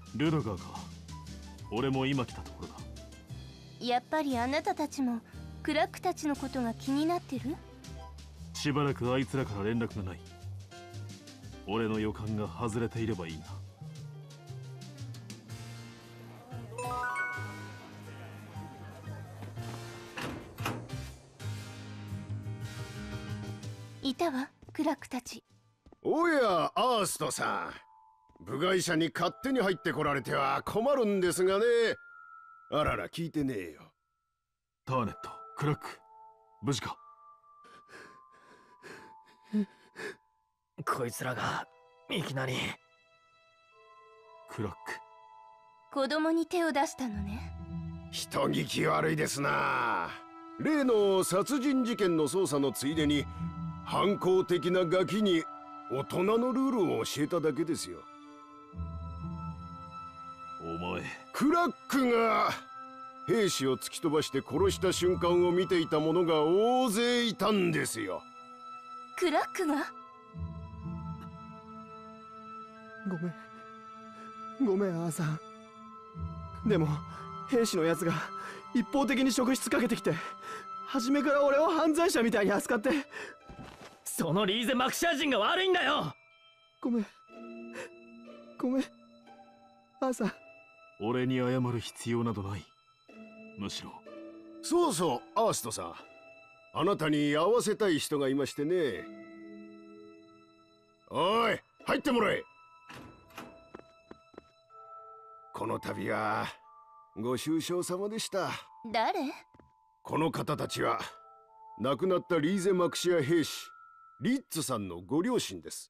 ルドガーか。俺も今来たところだ。 やっぱりあなたたちもクラックたちのことが気になってる？ しばらくあいつらから連絡がない。俺の予感が外れていればいいな。 いたわ、クラックたち。 おや、アーストさん。部外者に勝手に入ってこられては困るんですがね。あらら、聞いてねえよ。 ターネット、クラック、無事か？ こいつらがいきなり。 クラック、 子供に手を出したのね。 人聞き悪いですな。例の殺人事件の捜査のついでに反抗的なガキに大人のルールを教えただけですよ。 お前。 クラックが兵士を突き飛ばして殺した瞬間を見ていた者が大勢いたんですよ。 クラックが？ ごめんアーさん。でも兵士のやつが一方的に職質かけてきて、初めから俺を犯罪者みたいに扱って。 そのリーゼ・マクシア人が悪いんだよ。 ごめんアーさん。 俺に謝る必要などない。むしろ。 そうそう、アーストさん。あなたに会わせたい人がいましてね。おい、入ってもらえ。この度はご愁傷様でした。 誰？ この方たちは亡くなったリーゼ・マクシア兵士リッツさんのご両親です。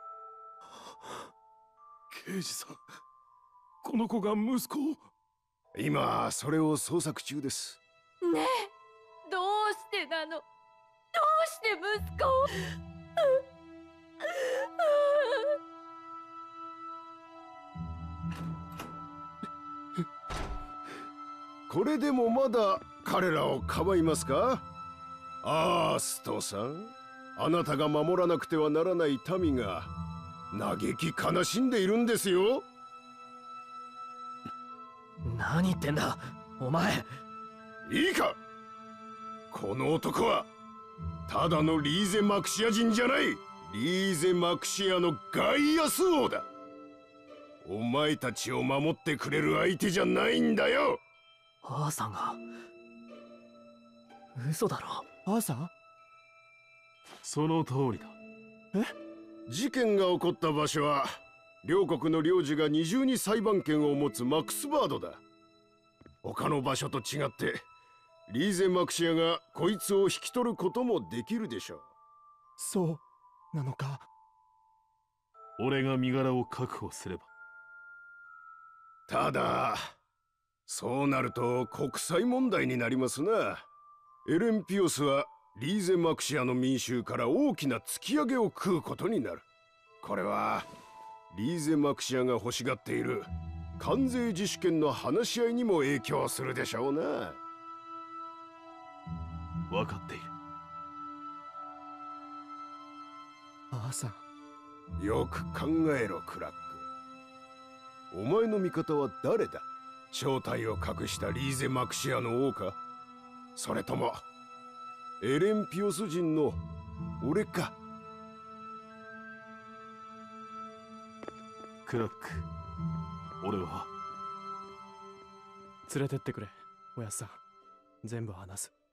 刑事さん、この子が息子を。 今それを捜索中です。 ねえ、どうしてなの？どうして息子を？ これでもまだ彼らをかばいますか？アーストさん、あなたが守らなくてはならない民が嘆き悲しんでいるんですよ。 何言ってんだお前。 いいか、この男はただのリーゼ・マクシア人じゃない。リーゼ・マクシアのガイアス王だ。お前たちを守ってくれる相手じゃないんだよ。 アーさんが。嘘だろ。 アーさん？ その通りだ。 事件が起こった場所は両国の領事が二重に裁判権を持つマックスバードだ。他の場所と違ってリーゼ・マクシアがこいつを引き取ることもできるでしょう。 そうなのか。 俺が身柄を確保すれば。 ただそうなると国際問題になりますな。エレンピオスはリーゼ・マクシアの民衆から大きな突き上げを食うことになる。これはリーゼ・マクシアが欲しがっている関税自主権の話し合いにも影響するでしょうな。 分かっている。 アーさん。 よく考えろクラック。お前の味方は誰だ？正体を隠したリーゼ・マクシアの王か、それともエレンピオス人の俺か。 クラック、俺は。 連れてってくれおやっさん。全部話す。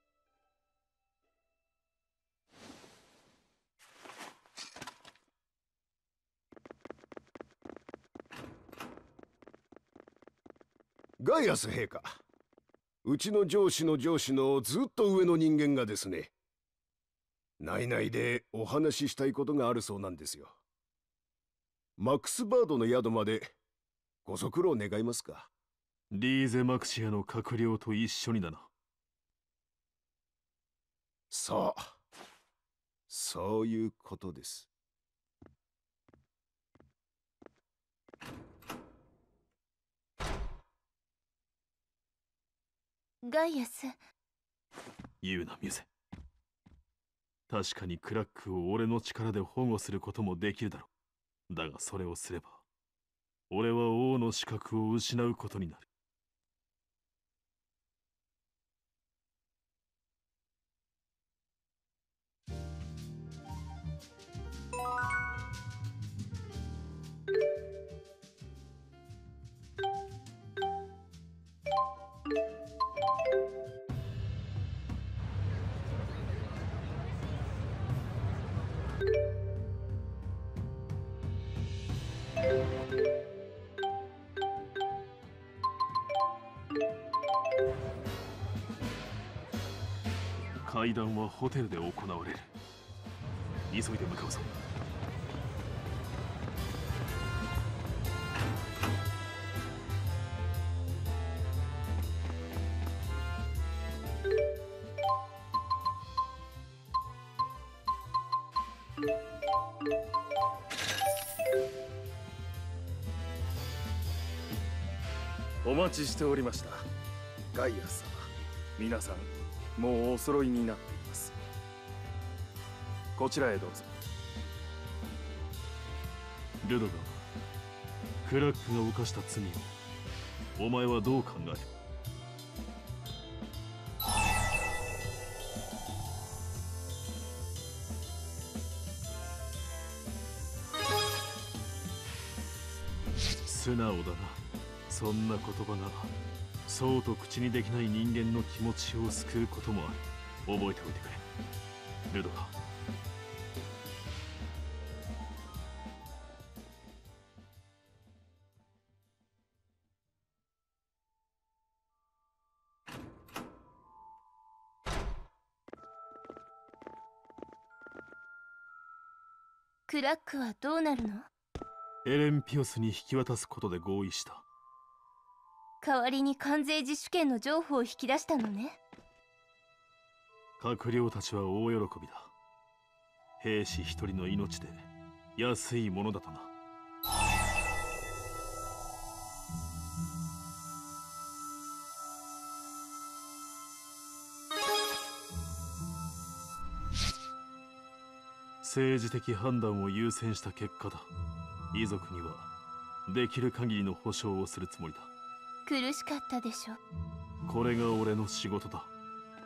ガイアス陛下、うちの上司の上司のずっと上の人間がですね、内々でお話ししたいことがあるそうなんですよ。マックスバードの宿までご足労願いますか？ リーゼ・マクシアの閣僚と一緒にだな。 そういうことです。 ガイアス。 言うなミュゼ。確かにクラックを俺の力で保護することもできるだろう。だがそれをすれば俺は王のの資格を失うことになる。会談はホテルで行われる。急いで向かうぞ。 お待ちしておりました。ガイアス様、皆さんもうお揃いになっています。こちらへどうぞ。 ルドガー、クラックが犯した罪をお前はどう考える？素直だな。そんな言葉がそうと口にできない人間の気持ちを救うこともある。覚えておいてくれ、ルドガー。 クラックはどうなるの？ エレンピオスに引き渡すことで合意した。 代わりに関税自主権の譲歩を引き出したのね。 閣僚たちは大喜びだ。兵士一人の命で安いものだとな。政治的判断を優先した結果だ。遺族にはできる限りの保証をするつもりだ。 苦しかったでしょ。 これが俺の仕事だ。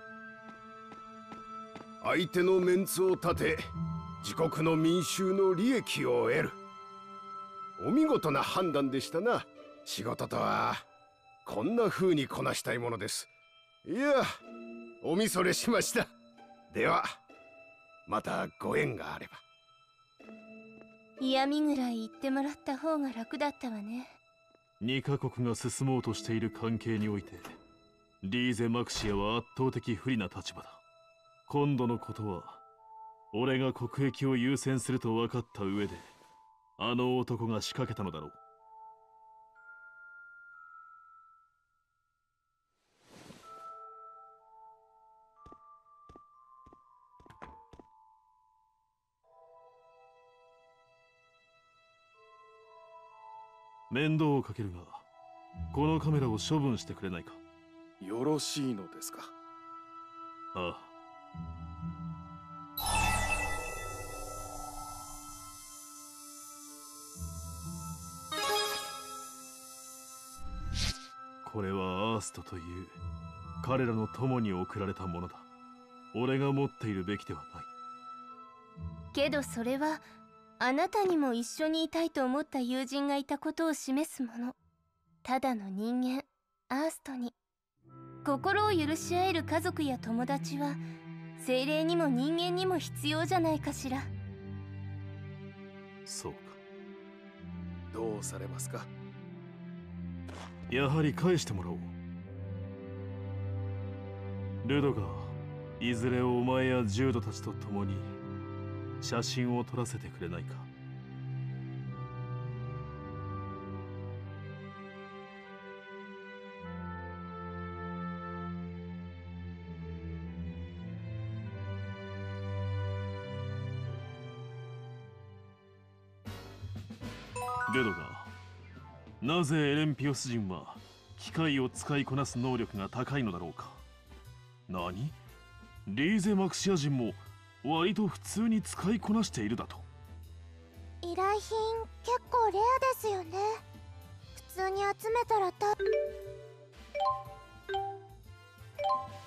相手のメンツを立て、自国の民衆の利益を得る。お見事な判断でしたな。仕事とはこんな風にこなしたいものです。いや、おみそれしました。ではまたご縁があれば。 嫌味ぐらい言ってもらった方が楽だったわね。 2カ国が進もうとしている関係においてリーゼ・マクシアは圧倒的不利な立場だ。今度のことは俺が国益を優先すると分かった上であの男が仕掛けたのだろう。面倒をかけるが、このカメラを処分してくれないか。 よろしいのですか？ ああ。これはアーストという彼らの友に贈られたものだ。俺が持っているべきではない。 けどそれはあなたにも一緒にいたいと思った友人がいたことを示すもの。ただの人間アーストに心を許し合える家族や友達は精霊にも人間にも必要じゃないかしら。 そうか。 どうされますか？ やはり返してもらおう。ルドガー、いずれお前やジュードたちと共に写真を撮らせてくれないか。ルドガー、なぜエレンピオス人は機械を使いこなす能力が高いのだろうか。何？リーゼ・マクシア人も割と普通に使いこなしているだと。 依頼品結構レアですよね。普数に集めたら